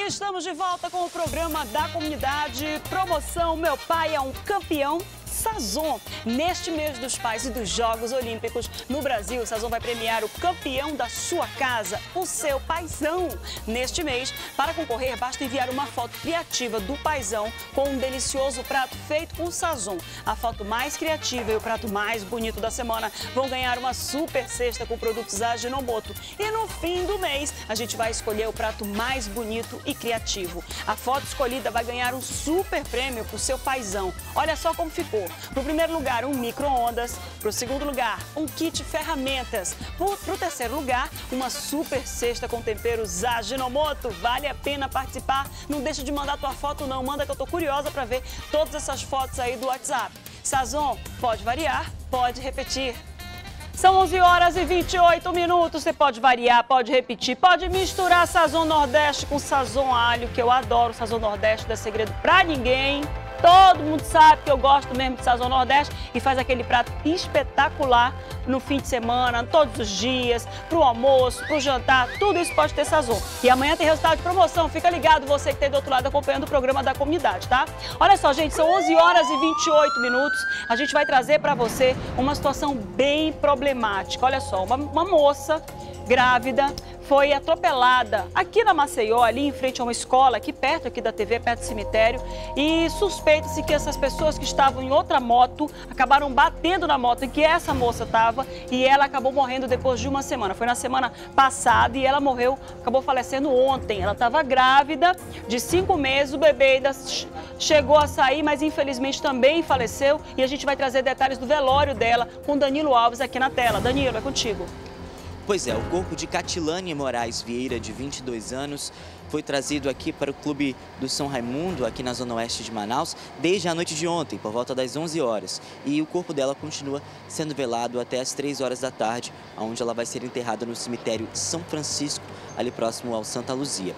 Estamos de volta com o programa da comunidade, promoção Meu Pai é um Campeão. Sazon. Neste mês dos pais e dos Jogos Olímpicos no Brasil, Sazon vai premiar o campeão da sua casa, o seu paizão. Neste mês, para concorrer, basta enviar uma foto criativa do paizão com um delicioso prato feito com Sazon. A foto mais criativa e o prato mais bonito da semana vão ganhar uma super cesta com produtos Ajinomoto. E no fim do mês, a gente vai escolher o prato mais bonito e criativo. A foto escolhida vai ganhar um super prêmio para o seu paizão. Olha só como ficou. Para o primeiro lugar, um micro-ondas. Para o segundo lugar, um kit ferramentas. Para o terceiro lugar, uma super cesta com temperos Ajinomoto. Vale a pena participar. Não deixa de mandar tua foto não. Manda que eu tô curiosa para ver todas essas fotos aí do WhatsApp. Sazon, pode variar, pode repetir. São 11 horas e 28 minutos. Você pode variar, pode repetir, pode misturar Sazon Nordeste com Sazon Alho, que eu adoro Sazon Nordeste, não é segredo pra ninguém. Todo mundo sabe que eu gosto mesmo de Sazon Nordeste e faz aquele prato espetacular no fim de semana, todos os dias, pro almoço, pro jantar, tudo isso pode ter Sazon. E amanhã tem resultado de promoção, fica ligado você que está do outro lado acompanhando o programa da comunidade, tá? Olha só, gente, são 11 horas e 28 minutos, a gente vai trazer para você uma situação bem problemática. Olha só, uma moça grávida foi atropelada aqui na Maceió, ali em frente a uma escola, aqui perto aqui da TV, perto do cemitério, e suspeita-se que essas pessoas que estavam em outra moto acabaram batendo na moto em que essa moça estava e ela acabou morrendo depois de uma semana. Foi na semana passada e ela morreu, acabou falecendo ontem. Ela estava grávida de 5 meses, o bebê ainda chegou a sair, mas infelizmente também faleceu e a gente vai trazer detalhes do velório dela com Danilo Alves aqui na tela. Danilo, é contigo. Pois é, o corpo de Catilane Moraes Vieira, de 22 anos, foi trazido aqui para o Clube do São Raimundo, aqui na zona oeste de Manaus, desde a noite de ontem, por volta das 11 horas. E o corpo dela continua sendo velado até as 3 horas da tarde, onde ela vai ser enterrada no cemitério São Francisco, ali próximo ao Santa Luzia.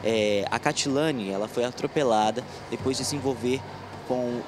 A Catilane, ela foi atropelada depois de se envolver com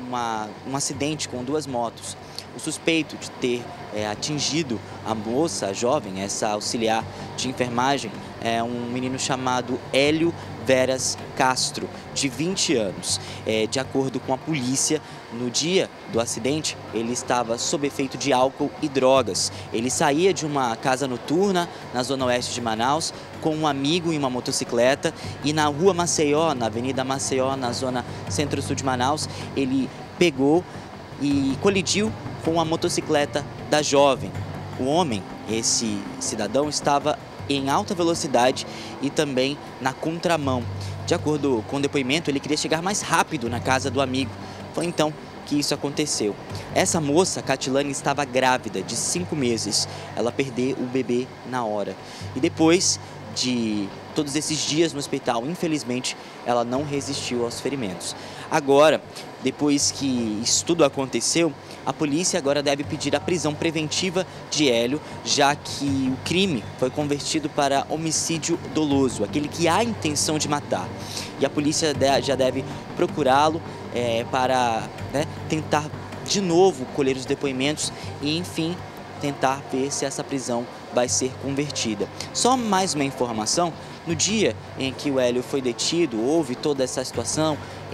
um acidente com 2 motos. O suspeito de ter atingido a moça, a jovem, essa auxiliar de enfermagem, é um menino chamado Hélio Veras Castro, de 20 anos. De acordo com a polícia, no dia do acidente, ele estava sob efeito de álcool e drogas. Ele saía de uma casa noturna na zona oeste de Manaus com um amigo em uma motocicleta e na rua Maceió, na Avenida Maceió, na zona centro-sul de Manaus, ele pegou e colidiu com a motocicleta da jovem. O homem, esse cidadão, estava em alta velocidade e também na contramão. De acordo com o depoimento, ele queria chegar mais rápido na casa do amigo. Foi então que isso aconteceu. Essa moça, Catilane, estava grávida de 5 meses. Ela perdeu o bebê na hora. E depois de todos esses dias no hospital, infelizmente, ela não resistiu aos ferimentos. Agora, depois que isso tudo aconteceu, a polícia agora deve pedir a prisão preventiva de Hélio, já que o crime foi convertido para homicídio doloso, aquele que há intenção de matar. E a polícia já deve procurá-lo para tentar de novo colher os depoimentos e, enfim, tentar ver se essa prisão vai ser convertida. Só mais uma informação: no dia em que o Hélio foi detido, houve toda essa situação,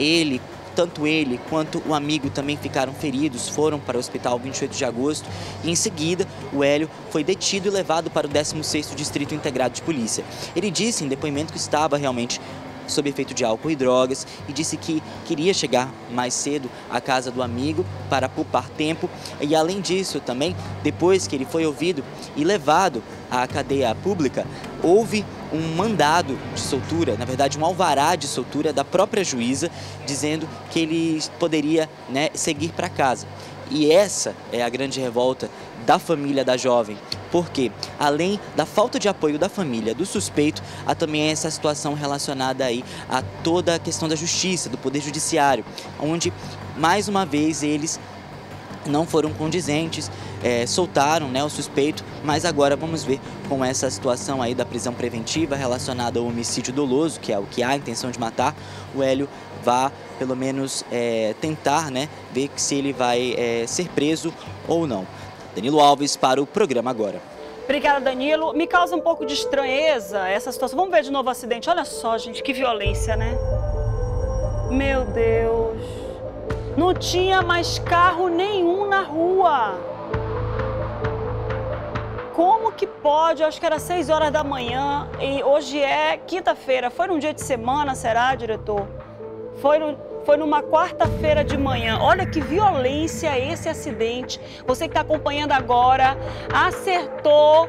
tanto ele quanto o amigo também ficaram feridos, foram para o hospital 28 de agosto e em seguida o Hélio foi detido e levado para o 16º Distrito Integrado de Polícia. Ele disse em depoimento que estava realmente sob efeito de álcool e drogas e disse que queria chegar mais cedo à casa do amigo para poupar tempo e, além disso, também, depois que ele foi ouvido e levado à cadeia pública, houve um mandado de soltura, na verdade um alvará de soltura da própria juíza, dizendo que ele poderia seguir para casa. E essa é a grande revolta da família da jovem, porque além da falta de apoio da família do suspeito, há também essa situação relacionada aí a toda a questão da justiça, do poder judiciário, onde mais uma vez eles não foram condizentes, soltaram o suspeito, mas agora vamos ver com essa situação aí da prisão preventiva relacionada ao homicídio doloso, que é o que há a intenção de matar, o Hélio vá pelo menos tentar ver se ele vai ser preso ou não. Danilo Alves para o programa Agora. Obrigada, Danilo. Me causa um pouco de estranheza essa situação. Vamos ver de novo o acidente. Olha só, gente, que violência, né? Meu Deus. Não tinha mais carro nenhum na rua. Como que pode? Eu acho que era 6 horas da manhã e hoje é quinta-feira. Foi num dia de semana, será, diretor? Foi numa quarta-feira de manhã. Olha que violência esse acidente. Você que está acompanhando agora, acertou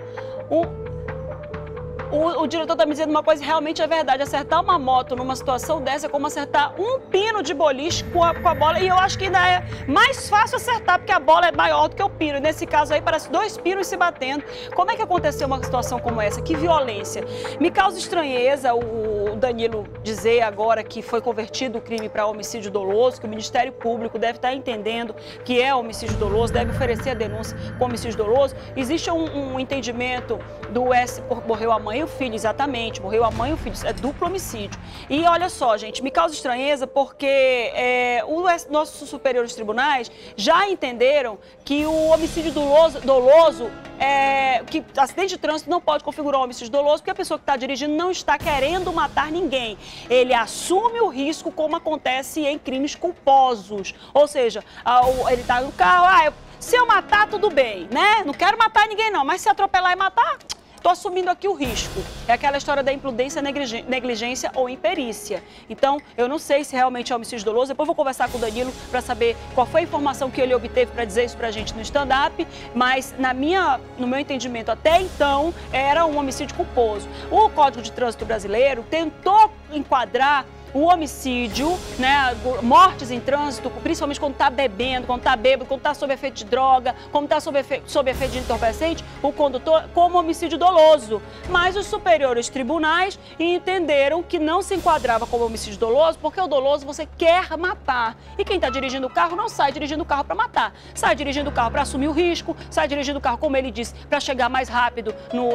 o diretor está me dizendo uma coisa, realmente é verdade. Acertar uma moto numa situação dessa é como acertar um pino de boliche com a bola. E eu acho que ainda é mais fácil acertar, porque a bola é maior do que o pino. Nesse caso aí, parece 2 pinos se batendo. Como é que aconteceu uma situação como essa? Que violência. Me causa estranheza o Danilo dizer agora que foi convertido o crime para homicídio doloso, que o Ministério Público deve estar entendendo que é homicídio doloso, deve oferecer a denúncia com homicídio doloso. Existe um entendimento do S por morreu a mãe e o filho, exatamente, morreu a mãe e o filho, é duplo homicídio. E olha só, gente, me causa estranheza porque nossos superiores tribunais já entenderam que o homicídio doloso que acidente de trânsito não pode configurar um homicídio doloso porque a pessoa que está dirigindo não está querendo matar ninguém. Ele assume o risco como acontece em crimes culposos. Ou seja, ele está no carro, se eu matar, tudo bem, né? Não quero matar ninguém não, mas se atropelar e matar, estou assumindo aqui o risco. É aquela história da imprudência, negligência ou imperícia. Então, eu não sei se realmente é homicídio doloso. Depois vou conversar com o Danilo para saber qual foi a informação que ele obteve para dizer isso para a gente no stand-up. Mas, no meu entendimento, até então, era um homicídio culposo. O Código de Trânsito Brasileiro tentou enquadrar o homicídio, né, mortes em trânsito, principalmente quando está bebendo, quando está bêbado, quando está sob efeito de droga, quando está sob efeito de entorpecente, o condutor, como homicídio doloso. Mas os superiores tribunais entenderam que não se enquadrava como homicídio doloso, porque o doloso você quer matar. E quem está dirigindo o carro não sai dirigindo o carro para matar. Sai dirigindo o carro para assumir o risco, sai dirigindo o carro, como ele disse, para chegar mais rápido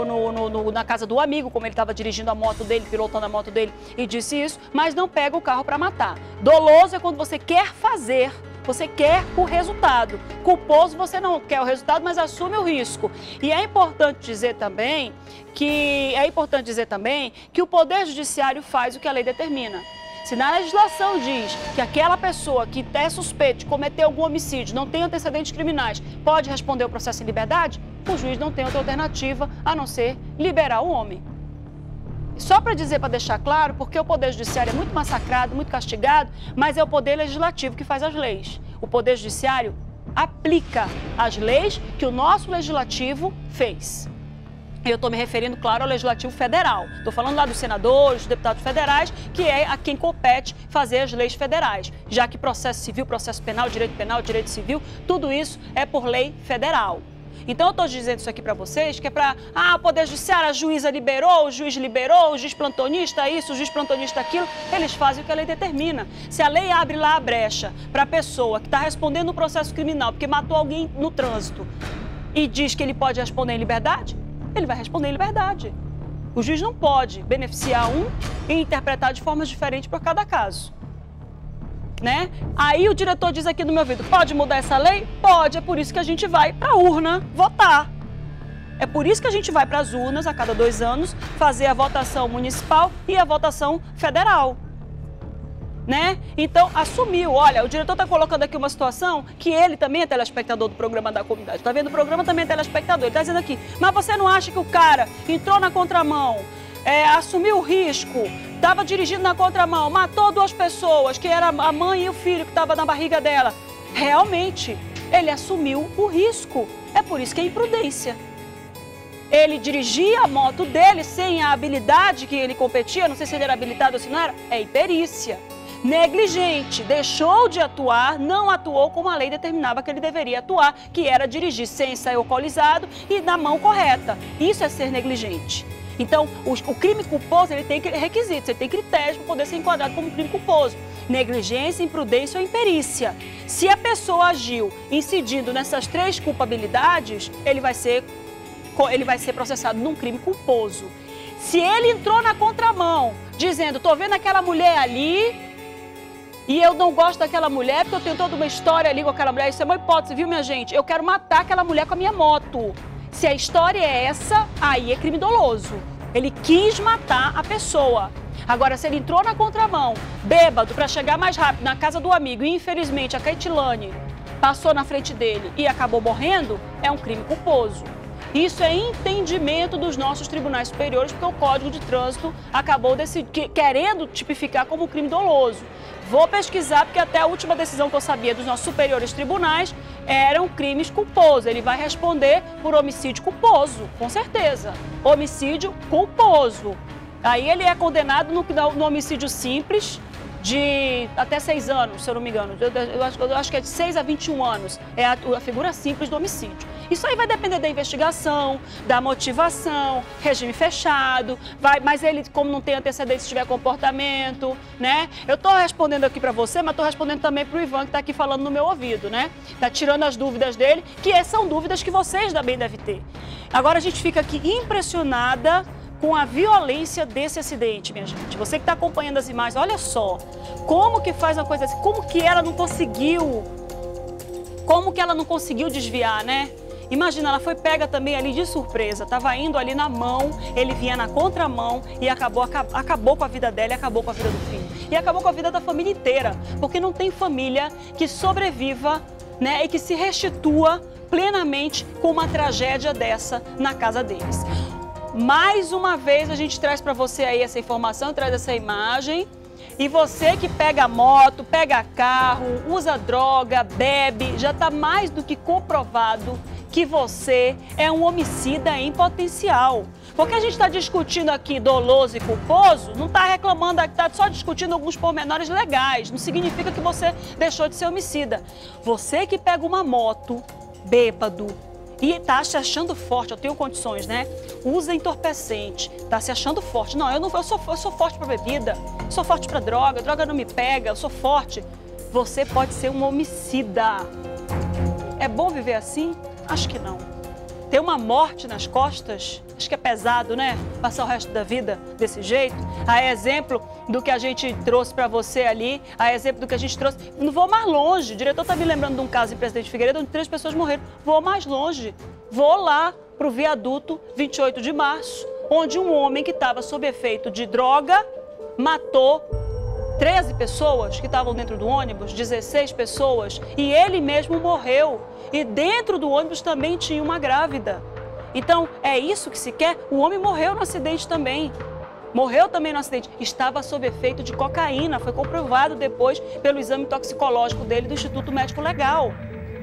na casa do amigo, como ele estava dirigindo a moto dele, pilotando a moto dele e disse isso, mas não pega o carro para matar. Doloso é quando você quer fazer, você quer o resultado. Culposo, você não quer o resultado, mas assume o risco. E é importante dizer também que o Poder Judiciário faz o que a lei determina. Se na legislação diz que aquela pessoa que é suspeita de cometer algum homicídio, não tem antecedentes criminais, pode responder o processo em liberdade, o juiz não tem outra alternativa a não ser liberar o homem. Só para dizer, para deixar claro, porque o Poder Judiciário é muito massacrado, muito castigado, mas é o Poder Legislativo que faz as leis. O Poder Judiciário aplica as leis que o nosso Legislativo fez. Eu estou me referindo, claro, ao Legislativo Federal. Estou falando lá dos senadores, dos deputados federais, que é a quem compete fazer as leis federais. Já que processo civil, processo penal, direito civil, tudo isso é por lei federal. Então, eu estou dizendo isso aqui para vocês, que é para, o Poder Judiciário, a juíza liberou, o juiz plantonista isso, o juiz plantonista aquilo, eles fazem o que a lei determina. Se a lei abre lá a brecha para a pessoa que está respondendo um processo criminal porque matou alguém no trânsito e diz que ele pode responder em liberdade, ele vai responder em liberdade. O juiz não pode beneficiar um e interpretar de formas diferentes por cada caso. Né? Aí o diretor diz aqui no meu ouvido, pode mudar essa lei? Pode, é por isso que a gente vai para a urna votar. É por isso que a gente vai para as urnas a cada 2 anos fazer a votação municipal e a votação federal. Né? Então, assumiu, olha, o diretor está colocando aqui uma situação que ele também é telespectador do programa da comunidade. Está vendo o programa, também é telespectador. Ele está dizendo aqui, mas você não acha que o cara entrou na contramão, assumiu o risco, estava dirigindo na contramão, matou 2 pessoas, que era a mãe e o filho que estava na barriga dela. Realmente, ele assumiu o risco. É por isso que é imprudência. Ele dirigia a moto dele sem a habilidade que ele competia, não sei se ele era habilitado ou se não era, é imperícia. Negligente, deixou de atuar, não atuou como a lei determinava que ele deveria atuar, que era dirigir sem sair alcoolizado e na mão correta. Isso é ser negligente. Então, o crime culposo, ele tem requisitos, ele tem critérios para poder ser enquadrado como crime culposo. Negligência, imprudência ou imperícia. Se a pessoa agiu incidindo nessas 3 culpabilidades, ele vai ser processado num crime culposo. Se ele entrou na contramão, dizendo, tô vendo aquela mulher ali e eu não gosto daquela mulher porque eu tenho toda uma história ali com aquela mulher, isso é uma hipótese, viu, minha gente? Eu quero matar aquela mulher com a minha moto. Se a história é essa, aí é crime doloso. Ele quis matar a pessoa. Agora, se ele entrou na contramão, bêbado, para chegar mais rápido na casa do amigo e, infelizmente, a Caitlane passou na frente dele e acabou morrendo, é um crime culposo. Isso é entendimento dos nossos tribunais superiores, porque o Código de Trânsito acabou querendo tipificar como crime doloso. Vou pesquisar, porque até a última decisão que eu sabia dos nossos superiores tribunais eram crimes culposos. Ele vai responder por homicídio culposo, com certeza. Homicídio culposo. Aí ele é condenado no homicídio simples de até 6 anos, se eu não me engano. Eu acho que é de 6 a 21 anos. É a figura simples do homicídio. Isso aí vai depender da investigação, da motivação, regime fechado, mas ele, como não tem antecedentes, se tiver comportamento, né? Eu tô respondendo aqui para você, mas tô respondendo também pro Ivan, que tá aqui falando no meu ouvido, né? Tá tirando as dúvidas dele, que são dúvidas que vocês também devem ter. Agora a gente fica aqui impressionada com a violência desse acidente, minha gente. Você que está acompanhando as imagens, olha só, como que faz uma coisa assim, como que ela não conseguiu desviar, né? Imagina, ela foi pega também ali de surpresa, estava indo ali na mão, ele vinha na contramão e acabou com a vida dela e acabou com a vida do filho. E acabou com a vida da família inteira, porque não tem família que sobreviva, né, e que se restitua plenamente com uma tragédia dessa na casa deles. Mais uma vez a gente traz para você aí essa informação, traz essa imagem. E você que pega moto, pega carro, usa droga, bebe, já está mais do que comprovado que você é um homicida em potencial. Porque a gente está discutindo aqui doloso e culposo, não está reclamando, está só discutindo alguns pormenores legais. Não significa que você deixou de ser homicida. Você que pega uma moto, bêbado, e tá se achando forte, eu tenho condições, né? Usa entorpecente, tá se achando forte. Não, eu sou forte para bebida, sou forte para droga, droga não me pega, eu sou forte. Você pode ser um homicida. É bom viver assim? Acho que não. Ter uma morte nas costas, acho que é pesado, né? Passar o resto da vida desse jeito. A exemplo do que a gente trouxe para você ali, a exemplo do que a gente trouxe. Não vou mais longe. O diretor está me lembrando de um caso em Presidente Figueiredo onde 3 pessoas morreram. Vou mais longe. Vou lá para o viaduto 28 de março, onde um homem que estava sob efeito de droga matou 13 pessoas que estavam dentro do ônibus, 16 pessoas, e ele mesmo morreu. E dentro do ônibus também tinha uma grávida. Então, é isso que se quer? O homem morreu no acidente também. Morreu também no acidente. Estava sob efeito de cocaína. Foi comprovado depois pelo exame toxicológico dele do Instituto Médico Legal.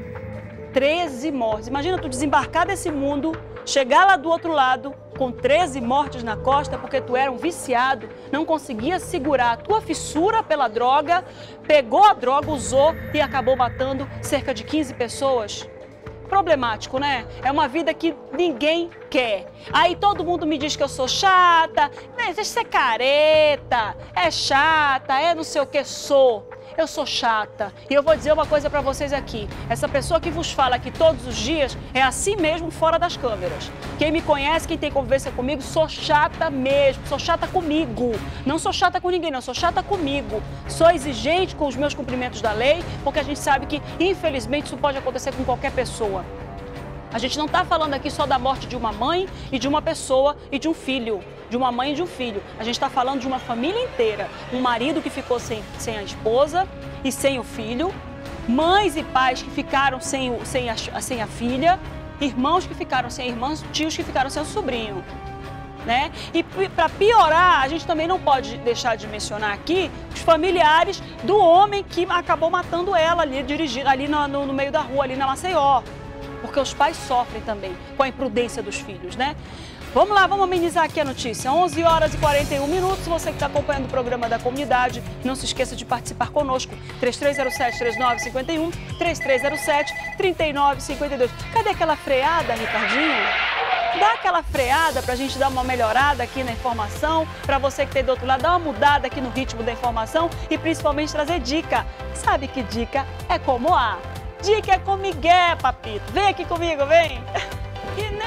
13 mortes. Imagina tu desembarcar desse mundo, chegar lá do outro lado com 13 mortes na costa porque tu era um viciado, não conseguia segurar a tua fissura pela droga, pegou a droga, usou e acabou matando cerca de 15 pessoas. Problemático, né? É uma vida que ninguém quer. Aí todo mundo me diz que eu sou chata, né? Você é careta, é chata, é não sei o que sou. Eu sou chata. E eu vou dizer uma coisa pra vocês aqui. Essa pessoa que vos fala aqui todos os dias é assim mesmo fora das câmeras. Quem me conhece, quem tem conversa comigo, sou chata mesmo. Sou chata comigo. Não sou chata com ninguém, não. Sou chata comigo. Sou exigente com os meus cumprimentos da lei, porque a gente sabe que, infelizmente, isso pode acontecer com qualquer pessoa. A gente não está falando aqui só da morte de uma mãe e de uma pessoa e de um filho, de uma mãe e de um filho. A gente está falando de uma família inteira. Um marido que ficou sem a esposa e sem o filho, mães e pais que ficaram sem a filha, irmãos que ficaram sem irmãs, tios que ficaram sem o sobrinho. Né? E para piorar, a gente também não pode deixar de mencionar aqui os familiares do homem que acabou matando ela ali, dirigindo ali no meio da rua, ali na Maceió. Porque os pais sofrem também com a imprudência dos filhos, né? Vamos lá, vamos amenizar aqui a notícia. 11 horas e 41 minutos. Você que está acompanhando o programa da comunidade, não se esqueça de participar conosco. 3307-3951, 3307-3952. Cadê aquela freada, Ricardinho? Dá aquela freada para a gente dar uma melhorada aqui na informação, para você que tem do outro lado, dar uma mudada aqui no ritmo da informação e principalmente trazer dica. Sabe que dica é como a... Dica é com Miguel, papito. Vem aqui comigo, vem. E nessa hora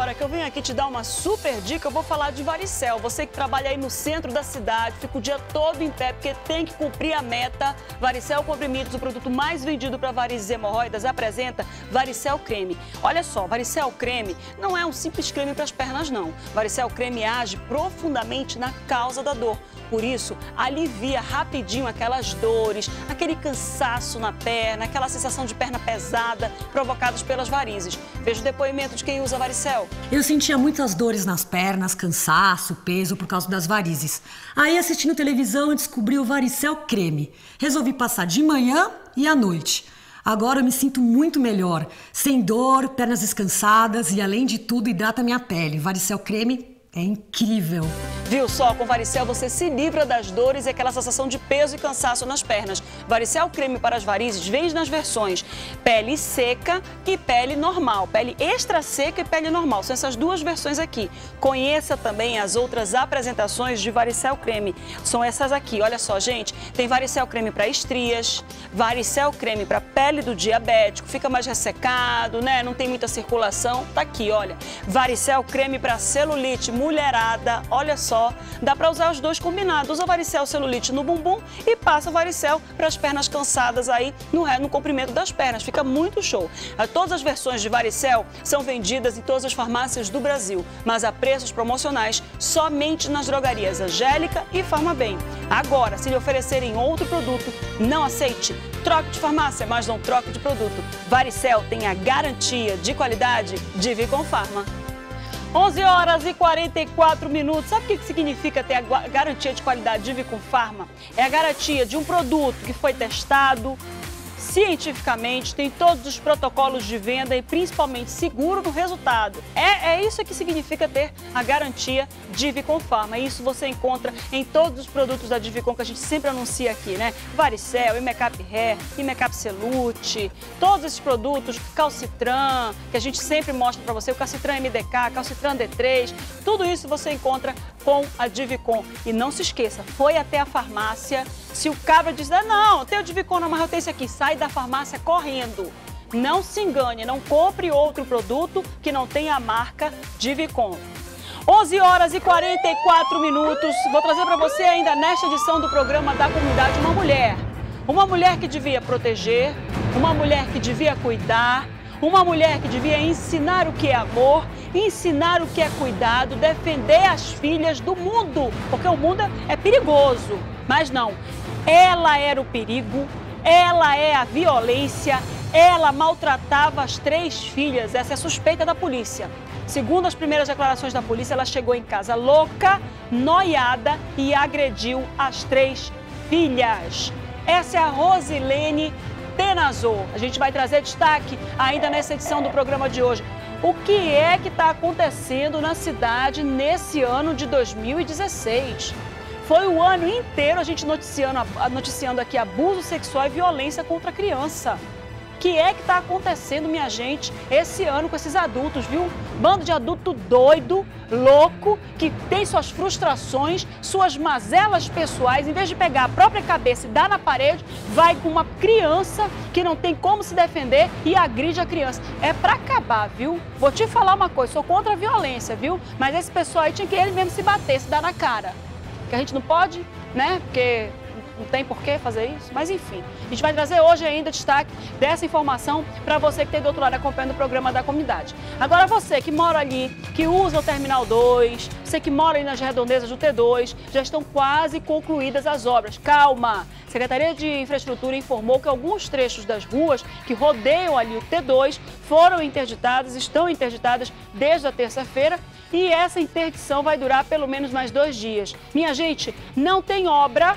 agora que eu venho aqui te dar uma super dica, eu vou falar de varicel. Você que trabalha aí no centro da cidade, fica o dia todo em pé porque tem que cumprir a meta. Varicel Comprimidos, o produto mais vendido para varizes e hemorroidas, apresenta Varicel Creme. Olha só, Varicel Creme não é um simples creme para as pernas, não. Varicel Creme age profundamente na causa da dor. Por isso, alivia rapidinho aquelas dores, aquele cansaço na perna, aquela sensação de perna pesada provocadas pelas varizes. Veja o depoimento de quem usa Varicel. Eu sentia muitas dores nas pernas, cansaço, peso por causa das varizes. Aí, assistindo televisão, eu descobri o Varicel Creme. Resolvi passar de manhã e à noite. Agora eu me sinto muito melhor, sem dor, pernas descansadas e, além de tudo, hidrata minha pele. Varicel Creme é incrível. Viu só? Com Varicel você se livra das dores e aquela sensação de peso e cansaço nas pernas. Varicel Creme para as varizes vem nas versões pele seca e pele normal. Pele extra seca e pele normal. São essas duas versões aqui. Conheça também as outras apresentações de Varicel Creme. São essas aqui. Olha só, gente. Tem Varicel Creme para estrias, Varicel Creme para pele do diabético. Fica mais ressecado, né? Não tem muita circulação. Tá aqui, olha. Varicel Creme para celulite, mulherada. Olha só. Dá para usar os dois combinados. Usa Varicel celulite no bumbum e passa Varicel para as pernas cansadas aí no comprimento das pernas. Fica muito show. Todas as versões de Varicel são vendidas em todas as farmácias do Brasil, mas a preços promocionais somente nas drogarias Angélica e Farmabem. Agora, se lhe oferecerem outro produto, não aceite. Troque de farmácia, mas não troque de produto. Varicel tem a garantia de qualidade de Vicom Pharma. 11 horas e 44 minutos. Sabe o que significa ter a garantia de qualidade de Vicom Pharma? É a garantia de um produto que foi testado cientificamente, tem todos os protocolos de venda e principalmente seguro no resultado. É isso que significa ter a garantia de Vicom Pharma. Isso você encontra em todos os produtos da Divicom que a gente sempre anuncia aqui, né? Varicel, Imecap Hair, Imecap Celute, todos esses produtos, Calcitran, que a gente sempre mostra para você, o Calcitran MDK, Calcitran D3, tudo isso você encontra com a Divicom. E não se esqueça, foi até a farmácia. Se o cabra diz, não, eu tenho o Divicom, não, mas eu tenho esse aqui, sai da farmácia correndo. Não se engane, não compre outro produto que não tenha a marca Divicom. 11 horas e 44 minutos. Vou trazer para você ainda nesta edição do programa da comunidade uma mulher. Uma mulher que devia proteger, uma mulher que devia cuidar, uma mulher que devia ensinar o que é amor, ensinar o que é cuidado, defender as filhas do mundo, porque o mundo é perigoso. Mas não, ela era o perigo, ela é a violência, ela maltratava as 3 filhas, essa é a suspeita da polícia. Segundo as primeiras declarações da polícia, ela chegou em casa louca, noiada e agrediu as 3 filhas. Essa é a Rosilene Tenazor. A gente vai trazer destaque ainda nessa edição do programa de hoje. O que é que está acontecendo na cidade nesse ano de 2016? Foi o ano inteiro a gente noticiando aqui abuso sexual e violência contra a criança. O que é que está acontecendo, minha gente, esse ano com esses adultos, viu? Bando de adulto doido, louco, que tem suas frustrações, suas mazelas pessoais. Em vez de pegar a própria cabeça e dar na parede, vai com uma criança que não tem como se defender e agride a criança. É pra acabar, viu? Vou te falar uma coisa, sou contra a violência, viu? Mas esse pessoal aí tinha que ele mesmo se bater, se dar na cara. Que a gente não pode, né? Porque não tem por que fazer isso, mas enfim. A gente vai trazer hoje ainda destaque dessa informação para você que tem do outro lado acompanhando o programa da comunidade. Agora você que mora ali, que usa o Terminal 2, você que mora ali nas redondezas do T2, já estão quase concluídas as obras. Calma! A Secretaria de Infraestrutura informou que alguns trechos das ruas que rodeiam ali o T2 foram interditadas, estão interditadas desde a terça-feira e essa interdição vai durar pelo menos mais 2 dias. Minha gente, não tem obra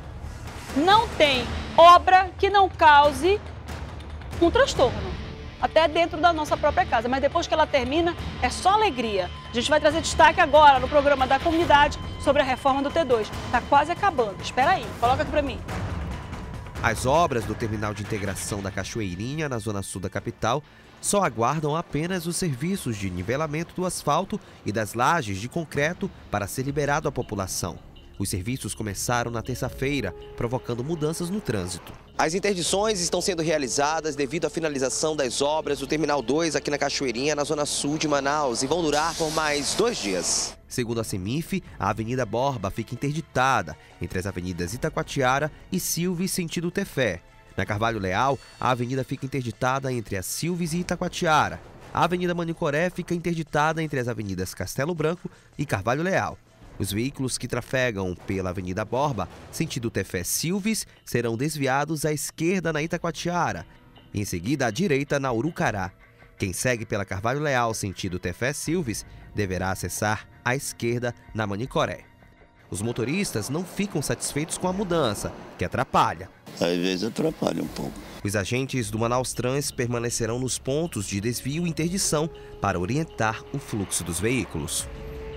que não cause um transtorno, até dentro da nossa própria casa, mas depois que ela termina, é só alegria. A gente vai trazer destaque agora no programa da comunidade sobre a reforma do T2. Tá quase acabando, espera aí, coloca aqui pra mim. As obras do terminal de integração da Cachoeirinha, na zona sul da capital, só aguardam apenas os serviços de nivelamento do asfalto e das lajes de concreto para ser liberado à população. Os serviços começaram na terça-feira, provocando mudanças no trânsito. As interdições estão sendo realizadas devido à finalização das obras do Terminal 2 aqui na Cachoeirinha, na zona sul de Manaus, e vão durar por mais 2 dias. Segundo a CEMIF, a Avenida Borba fica interditada entre as avenidas Itacoatiara e Silves, sentido Tefé. Na Carvalho Leal, a avenida fica interditada entre a Silves e Itacoatiara. A Avenida Manicoré fica interditada entre as avenidas Castelo Branco e Carvalho Leal. Os veículos que trafegam pela Avenida Borba, sentido Tefé-Silves, serão desviados à esquerda na Itacoatiara, em seguida à direita na Urucará. Quem segue pela Carvalho Leal, sentido Tefé-Silves, deverá acessar à esquerda na Manicoré. Os motoristas não ficam satisfeitos com a mudança, que atrapalha. Às vezes atrapalha um pouco. Os agentes do Manaus Trans permanecerão nos pontos de desvio e interdição para orientar o fluxo dos veículos.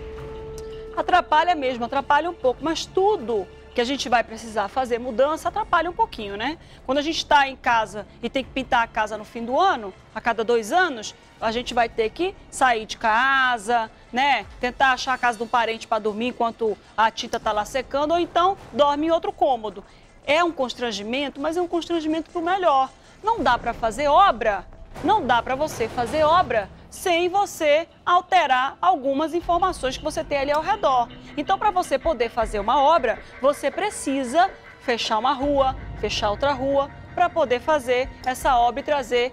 Atrapalha mesmo, atrapalha um pouco, mas tudo que a gente vai precisar fazer mudança atrapalha um pouquinho, né? Quando a gente está em casa e tem que pintar a casa no fim do ano, a cada 2 anos, a gente vai ter que sair de casa, né? Tentar achar a casa de um parente para dormir enquanto a tinta está lá secando, ou então dorme em outro cômodo. É um constrangimento, mas é um constrangimento para o melhor. Não dá para fazer obra, não dá para você fazer obra sem você alterar algumas informações que você tem ali ao redor. Então, para você poder fazer uma obra, você precisa fechar uma rua, fechar outra rua, para poder fazer essa obra e trazer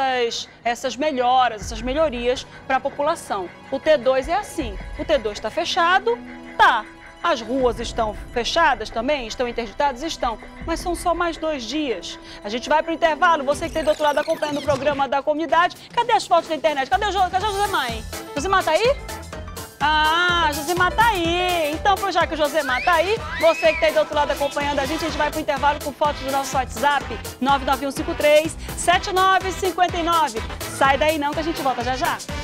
essas melhoras, essas melhorias para a população. O T2 é assim, o T2 está fechado, tá. As ruas estão fechadas também? Estão interditadas? Estão. Mas são só mais 2 dias. A gente vai para o intervalo. Você que tem do outro lado acompanhando o programa da comunidade. Cadê as fotos da internet? Cadê a Josemar, hein? Josemar tá aí? Ah, Josemar tá aí. Então, já que o Josemar tá aí, você que tem do outro lado acompanhando a gente vai para o intervalo com fotos do nosso WhatsApp 99153-7959. Sai daí não que a gente volta já já.